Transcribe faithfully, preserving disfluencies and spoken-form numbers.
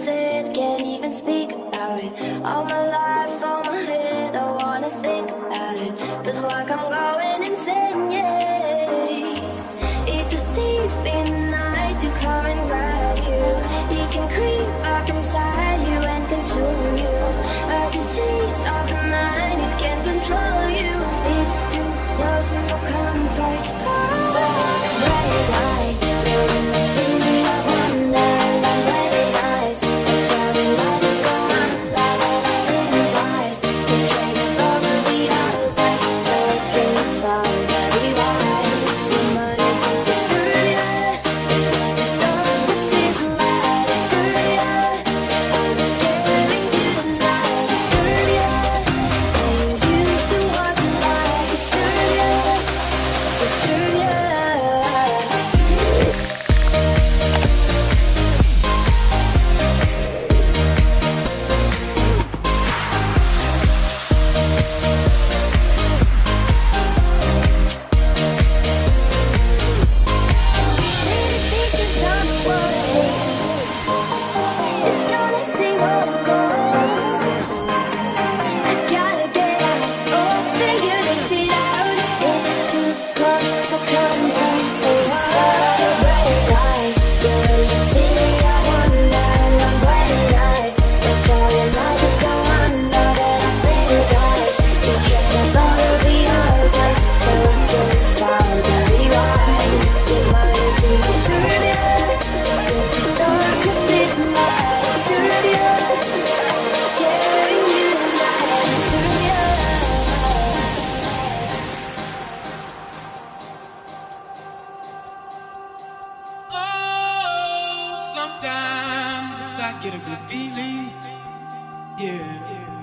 say it, can't even speak about it. All my life, all my head, I wanna think about it. Feels like I'm going insane, yeah. It's a thief in the night to come and grab you. He can creep up inside you and consume you. A disease of the mind, it can control you. It's too close for comfort. Bright light, you're in the city of wonder. Like wedding eyes, the shining light is gone. La la la, blink twice. The train is over the outer, so things fall very wise. Your mind is in the studio. It's like the dark with different lights. Studio, I'm scaring you tonight. Studio, ain't used to walking like a studio. The studio. Pictures on the wall. It's gonna be all gone. I gotta get out, oh, figure this shit out. It's too close for comfort. Bright light, you're in the city of wonder. Long wedding eyes, the shining light is gone. Now that I think eyes, you check the thought of the other. So things fall very wise. Your mind is in the studio. It's good to dark with different lights. Studio, scaring you tonight. Studio. Oh, sometimes I get a good feeling, yeah.